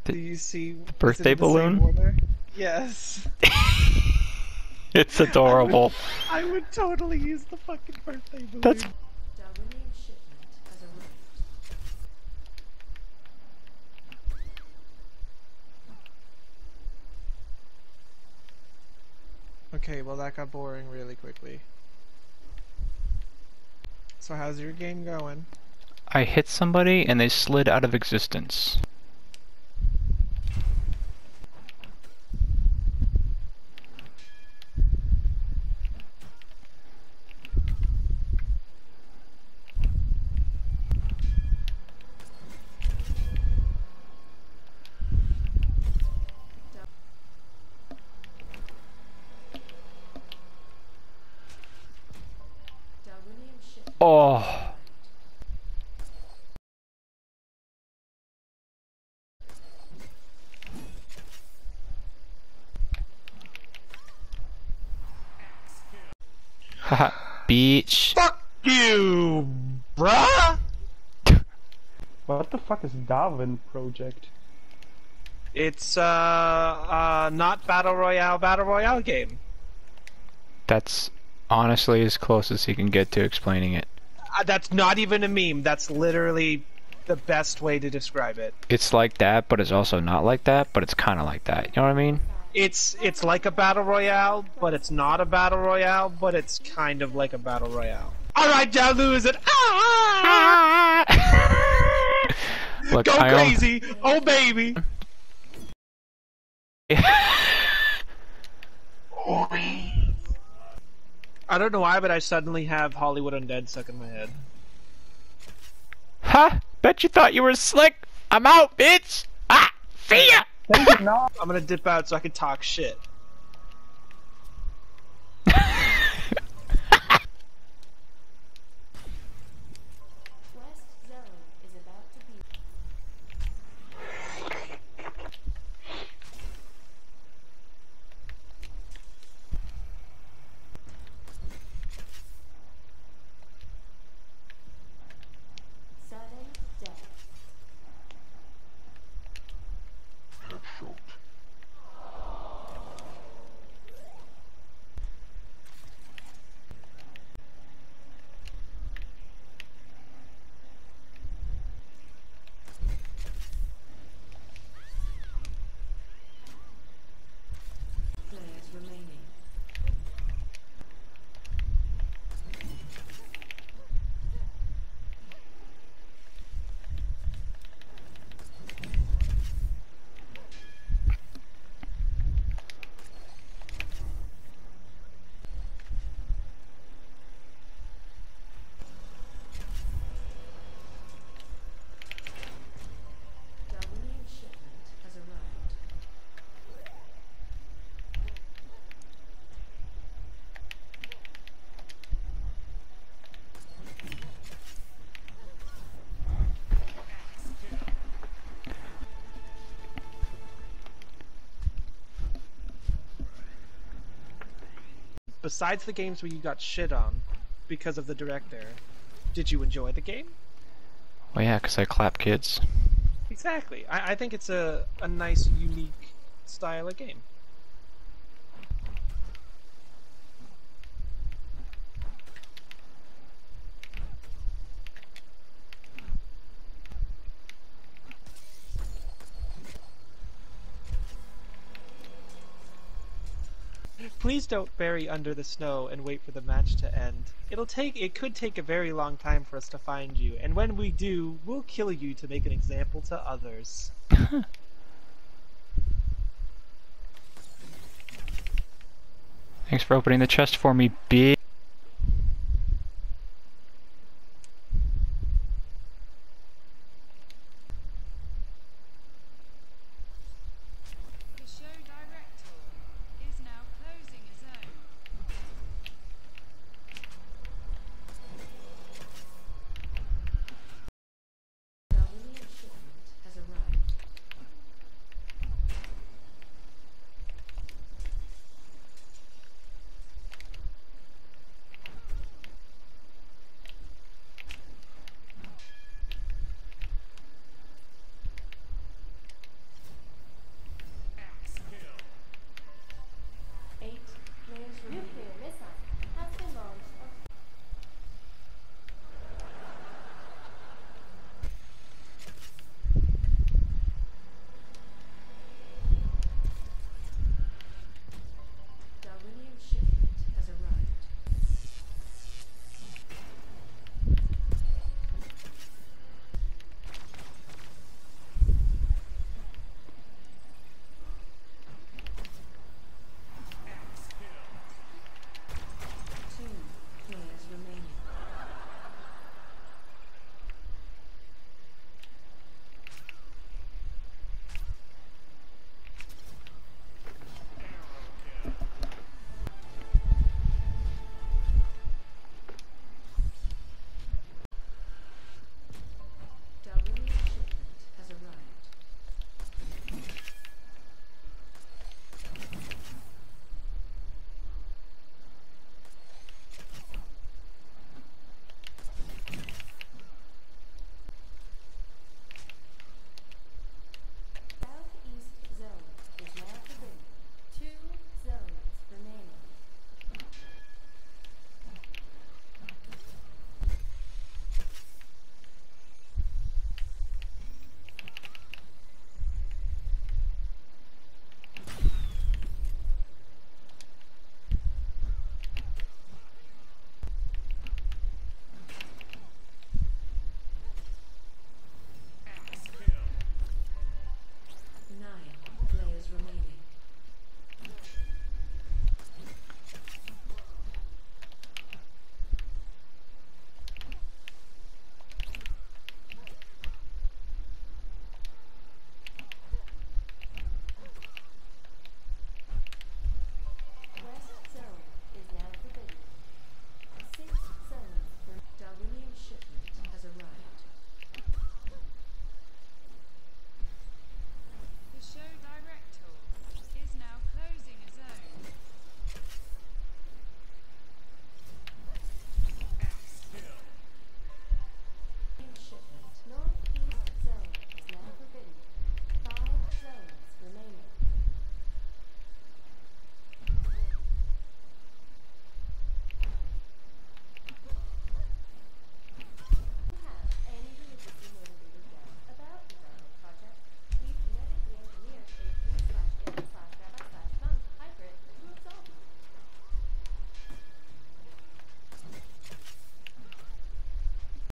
Do you see The birthday is it in the same balloon? order? Yes. It's adorable. I would totally use the fucking birthday balloon. That's Darwinian shipment has arrived. Okay, well that got boring really quickly. So how's your game going? I hit somebody and they slid out of existence. Darwinian shipment. Oh. Haha, beach. Fuck you, bruh! What the fuck is Darwin project? It's not battle royale game. That's honestly as close as he can get to explaining it. That's not even a meme. That's literally the best way to describe it. It's like that, but it's also not like that, but it's kind of like that. You know what I mean? It's like a battle royale, but it's not a battle royale, but it's kind of like a battle royale. All right, now lose it. Look, Go crazy, oh baby. I don't know why, but I suddenly have Hollywood Undead stuck in my head. Ha! Bet you thought you were slick. I'm out, bitch. Ah, see ya. No. I'm gonna dip out so I can talk shit. West zone is about to be. Sudden death. Players remaining. Darwinian shipment has arrived. Besides the games where you got shit on because of the director, did you enjoy the game? Well, yeah, 'cause I clap kids. Exactly. I think it's a nice, unique style of game. Please don't bury under the snow and wait for the match to end. It could take a very long time for us to find you, and when we do, we'll kill you to make an example to others. Thanks for opening the chest for me, bitch.